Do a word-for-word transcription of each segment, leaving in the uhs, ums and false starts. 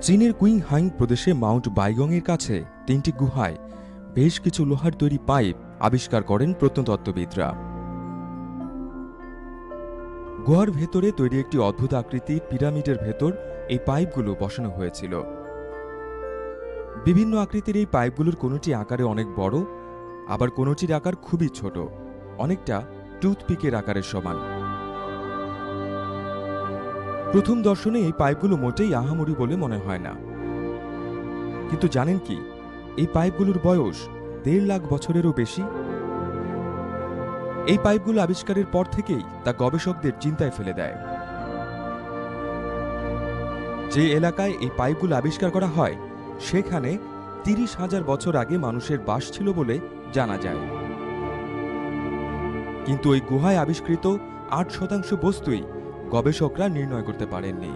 চীনের কুইংহাই প্রদেশে মাউন্ট বাইগংয়ের কাছে তিনটি গুহায় বেশ কিছু লোহার তৈরি পাইপ আবিষ্কার করেন প্রত্নতত্ত্ববিদরা। গুহার ভেতরে তৈরি একটি অদ্ভুত আকৃতির পিরামিডের ভেতর এই পাইপগুলো বসানো হয়েছিল। বিভিন্ন আকৃতির এই পাইপগুলোর কোনোটি আকারে অনেক বড়, আবার কোনোটির আকার খুবই ছোট, অনেকটা টুথপিকের আকারের সমান। প্রথম দর্শনে এই পাইপগুলো মোটেই আহামরি বলে মনে হয় না, কিন্তু জানেন কি, এই পাইপগুলোর বয়স দেড় লাখ বছরেরও বেশি। এই পাইপগুলো আবিষ্কারের পর থেকেই তা গবেষকদের চিন্তায় ফেলে দেয়। যে এলাকায় এই পাইপগুলো আবিষ্কার করা হয় সেখানে তিরিশ হাজার বছর আগে মানুষের বাস ছিল বলে জানা যায়। কিন্তু ওই গুহায় আবিষ্কৃত আট শতাংশ বস্তুই গবেষকরা নির্ণয় করতে পারেননি।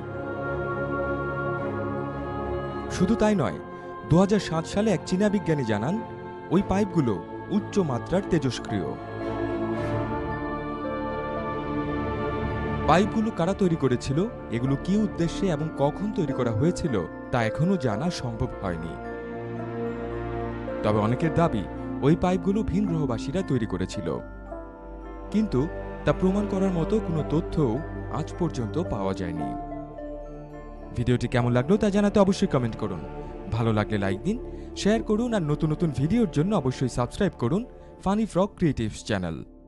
শুধু তাই নয়, দু হাজার সাত সালে এক চীনা বিজ্ঞানী জানান ওই পাইপগুলো উচ্চ মাত্রার তেজস্ক্রিয়। পাইপগুলো কারা তৈরি করেছিল, এগুলো কি উদ্দেশ্যে এবং কখন তৈরি করা হয়েছিল তা এখনো জানা সম্ভব হয়নি। তবে অনেকের দাবি ওই পাইপগুলো ভিন গ্রহবাসীরা তৈরি করেছিল, কিন্তু তা প্রমাণ করার মতো কোনো তথ্যও আজ পর্যন্ত পাওয়া যায়নি। ভিডিওটি কেমন লাগলো তা জানাতে অবশ্যই কমেন্ট করুন। ভালো লাগলে লাইক দিন, শেয়ার করুন আর নতুন নতুন ভিডিওর জন্য অবশ্যই সাবস্ক্রাইব করুন ফানি ফ্রগ ক্রিয়েটিভস চ্যানেল।